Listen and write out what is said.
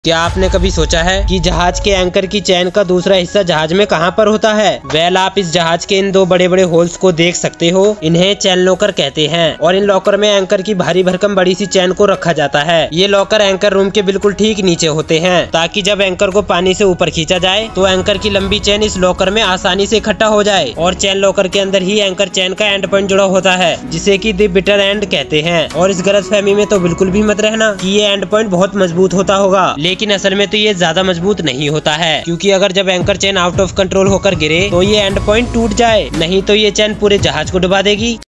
क्या आपने कभी सोचा है कि जहाज के एंकर की चैन का दूसरा हिस्सा जहाज में कहां पर होता है? वेल, आप इस जहाज के इन दो बड़े बड़े होल्स को देख सकते हो। इन्हें चैन लॉकर कहते हैं और इन लॉकर में एंकर की भारी भरकम बड़ी सी चैन को रखा जाता है। ये लॉकर एंकर रूम के बिल्कुल ठीक नीचे होते हैं ताकि जब एंकर को पानी से ऊपर खींचा जाए तो एंकर की लंबी चैन इस लॉकर में आसानी से इकट्ठा हो जाए। और चैन लॉकर के अंदर ही एंकर चैन का एंड पॉइंट जुड़ा होता है जिसे की द बिटर एंड कहते हैं। और इस गलतफहमी में तो बिल्कुल भी मत रहना कि ये एंड पॉइंट बहुत मजबूत होता होगा, लेकिन असल में तो ये ज्यादा मजबूत नहीं होता है, क्योंकि अगर जब anchor chain out of control होकर गिरे तो ये एंड पॉइंट टूट जाए, नहीं तो ये चैन पूरे जहाज को डुबा देगी।